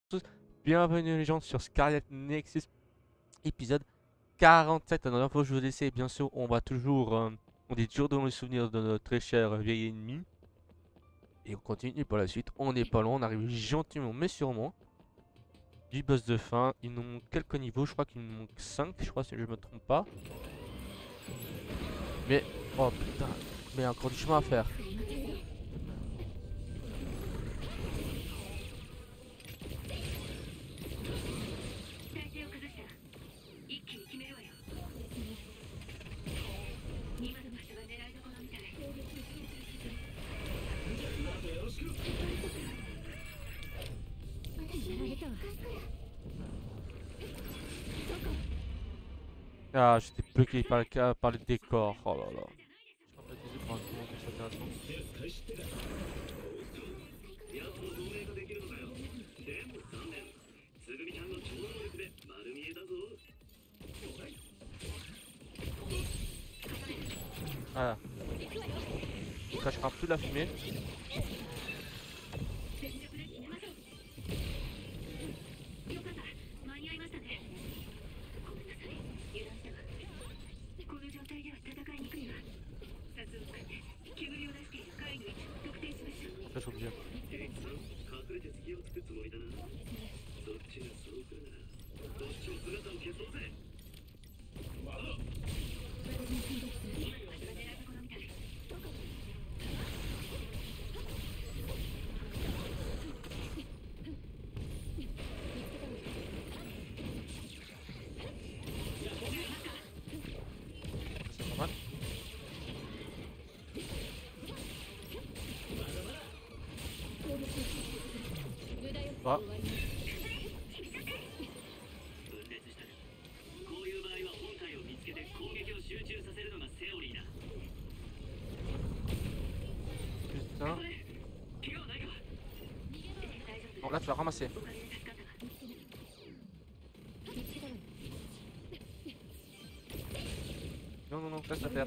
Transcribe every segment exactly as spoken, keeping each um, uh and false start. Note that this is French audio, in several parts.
Tous, bienvenue les gens sur Scarlet Nexus, épisode quarante-sept. La dernière fois que je vous laissais, bien sûr, on va toujours, euh, on est toujours dans les souvenirs de notre très cher vieil ennemi. Et on continue pour la suite, on n'est pas loin, on arrive gentiment mais sûrement du boss de fin. Il nous manque quelques niveaux, je crois qu'il nous manque cinq, je crois si je me trompe pas. Mais, oh putain, mais il y a encore du chemin à faire. Ah, j'étais bloqué par le, ca- par le décor, oh là là. Je suis un peu désolé pour un moment que c'est intéressant. Voilà. On cachera plus la fumée. Ça, je suis obligé. C'est pas mal. Ah. Putain. Bon, là, tu vas ramasser. Non, non, non, reste à terre.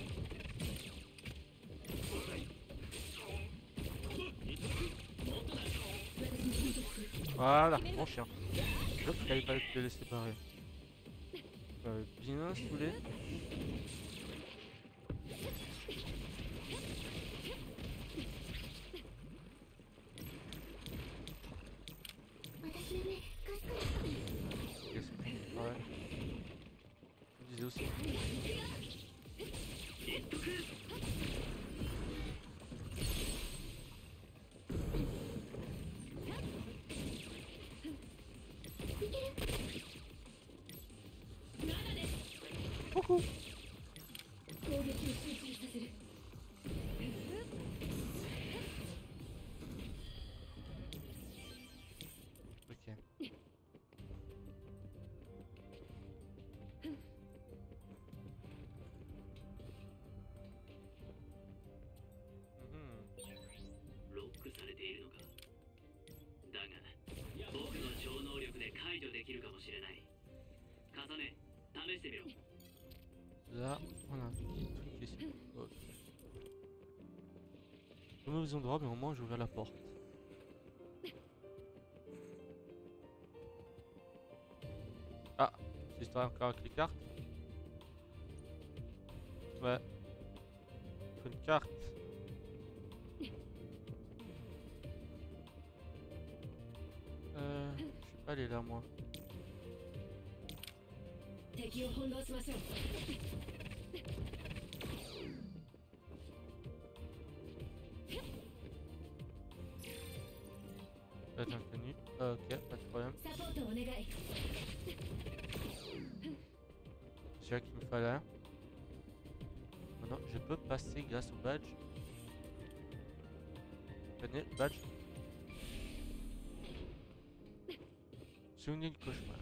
Voilà, bon chien. Hop, il fallait pas te laisser barrer. Euh, bien saoulé. Yes. Ouais. Je disais aussi. Coucou. Ok. Là, on a un petit truc ici. Ok. Au mauvais endroit, mais au moins j'ai ouvert la porte. Ah, c'est histoire encore avec les cartes. Ouais. Faut une carte. Euh, je suis pas allé là moi. Là, j'ai inconnu. Ah, ok, pas de problème. C'est là qu'il me fallait. Maintenant, je peux passer grâce au badge. Tenez, badge. Souvenez le cauchemar.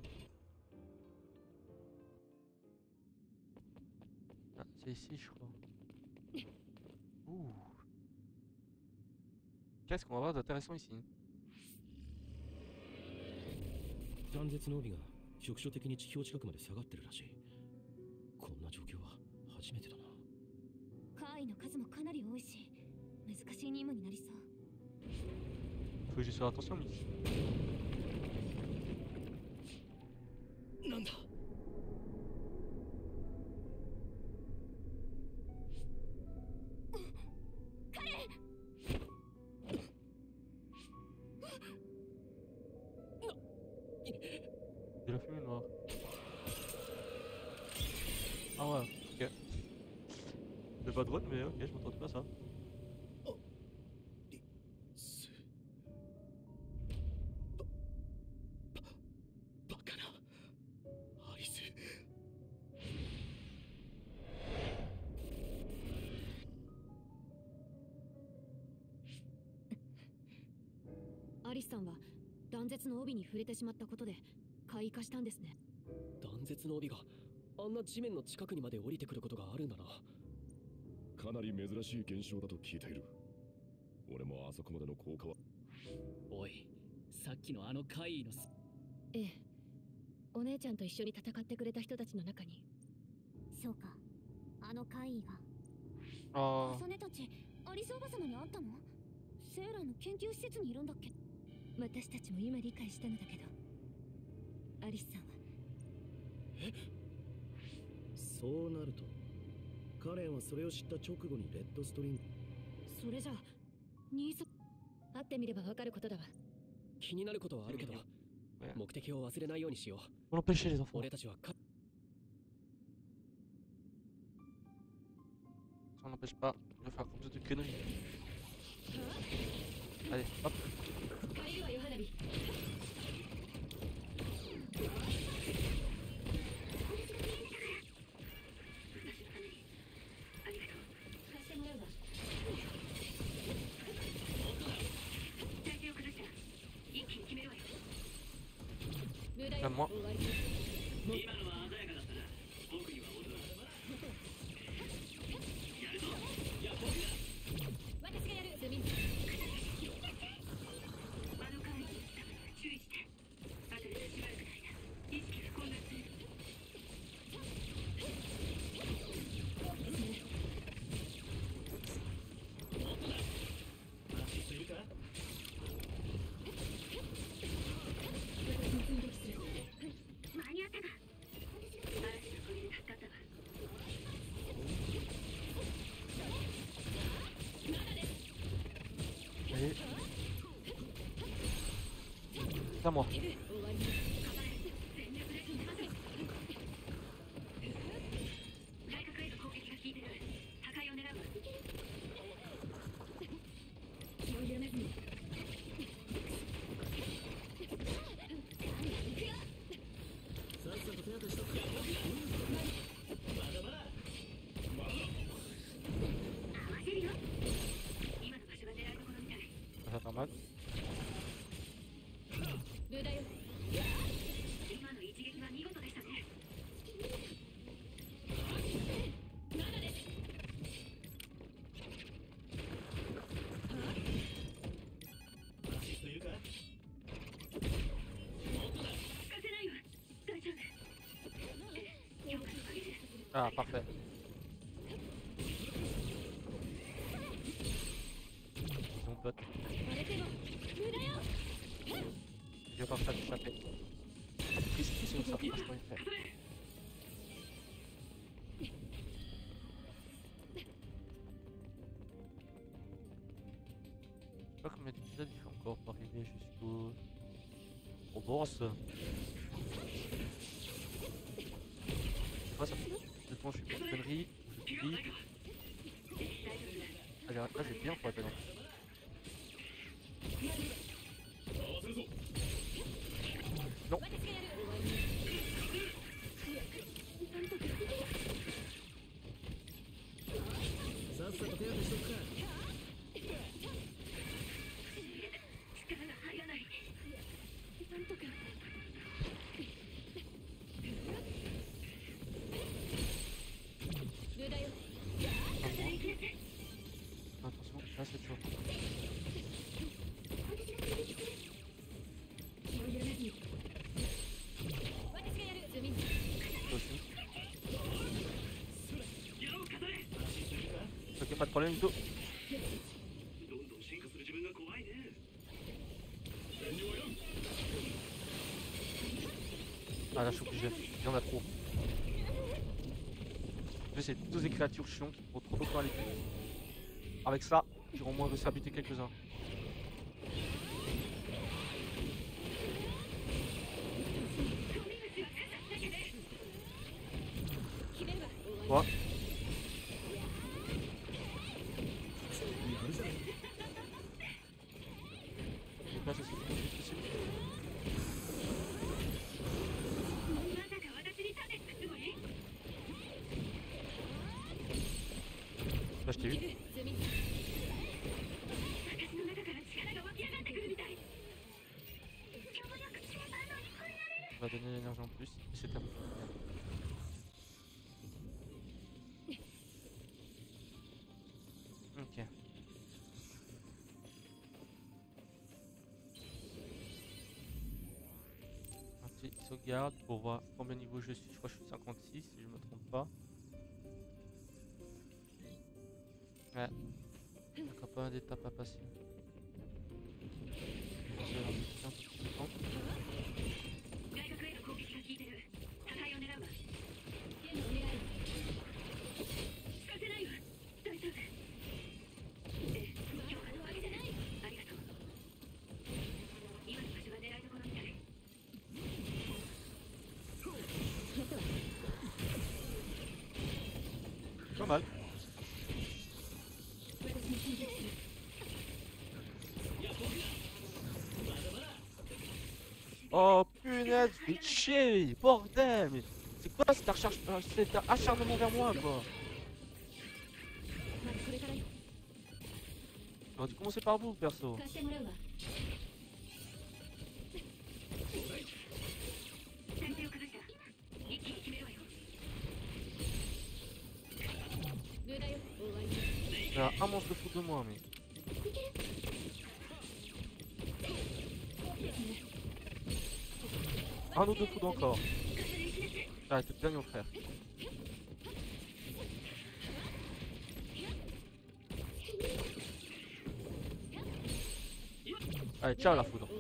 Ah, c'est ici, je crois. Ouh. Qu'est-ce qu'on va voir d'intéressant ici? 断絶の帯が局所的に地表近くまで下がってるらしい。こんな状況は初めてだな。 怪異の数もかなり多いし、難しい任務になりそう。 Faut que j'y fasse attention, mais. De la fumée noire. Ah ouais, ok. C'est pas drôle, mais ok, je m'entends pas ça. すババカなアリス。 アリスさんは断絶の帯に触れてしまったことで開花したんですね。 断絶の帯があんな地面の近くにまで降りてくることがあるんだな。 かなり珍しい現象だと聞いている。俺もあそこまでの効果は。 おい、さっきのあの怪異のす。 ええ、お姉ちゃんと一緒に戦ってくれた人たちの中に。そうか、あの怪異が。 あ朝音たちアリスおば様に会ったの？セーラの研究施設にいるんだっけ？私たちも今理解したのだけど、アリスさんは。 え、そうなるとカレンはそれを知った直後にレッドストリーム。 それじゃ兄さん会ってみればわかることだわ。 気になることはあるけど、目的を忘れないようにしよう。 On empêchait les enfants. 俺たちはか Ça n'empêche pas de faire comme ça de conneries. Allez, hop. 帰るわよ花火。 Même moi. C'est à moi. Ça va faire mal. Ah, parfait. Mon pote. Je vais pas faire d'échapper. Qu'est-ce qu'ils sont sortis? Je peux rien faire. Je sais pas combien d'épisodes il faut encore pour arriver jusqu'au... au boss. Moi ça fait de temps je suis pas de conneries, je suis vite. Ah, là j'ai bien pour être dedans. Non. Attention, là c'est chaud. Aussi. Ok, pas de problème du tout. Ah là je suis obligé, il y en a trop. Je sais, tous ces créatures chiants qui font trop longtemps à l'équipe. Avec ça, j'aurai au moins réussi à buter quelques-uns. vite possible. Là, je t'ai vu. On va donner l'énergie en plus. C'est terminé. Ok. Un petit sauvegarde pour voir combien de niveau je suis. Je crois que je suis cinquante-six si je me trompe pas. Ouais. Encore pas mal d'étapes à passer. Je vais rajouter un petit peu de temps. Pas mal. Oh punaise, fais chier, bordel, mais c'est quoi cet, acharn... euh, cet acharnement vers moi quoi? J'aurais dû commencer par vous perso. Il y a un monstre de foot de moi mais... Un autre de foot encore. Allez, t'es bien mon frère. Allez, ciao la foudre.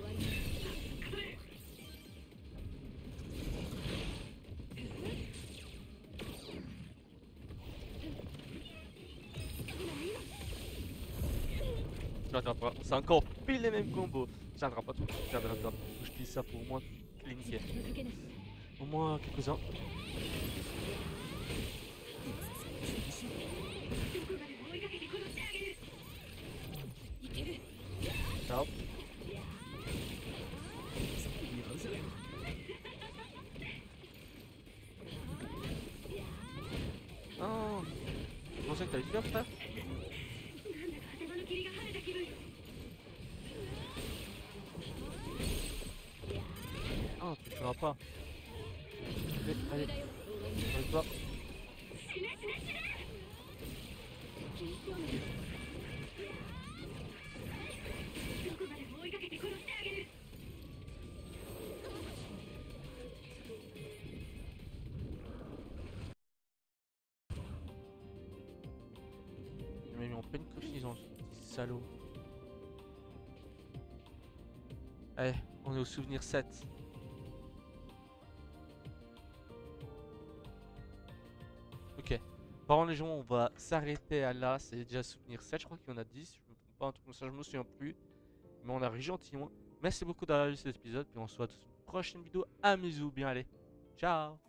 Tu tiendras pas. C'est encore pile les mêmes combos. Tu tiendras pas tout. Tu tiendras pas. Faut que je dise ça pour au moins clinker. Au moins quelques-uns. Ciao. Oh, je pensais que t'allais le faire, frère. Ah, tu le feras pas. Allez, allez, avec toi. Il m'a mis en pleine confusion, ce petit salaud. Allez, on est au souvenir sept. Ok. Par contre les gens, on va s'arrêter à là. C'est déjà souvenir sept, je crois qu'il y en a dix. Je me trompe pas, un truc comme ça, je me souviens plus. Mais on arrive gentiment. Merci beaucoup d'avoir vu cet épisode. Puis on se voit dans une prochaine vidéo. Amusez-vous bien, allez. Ciao.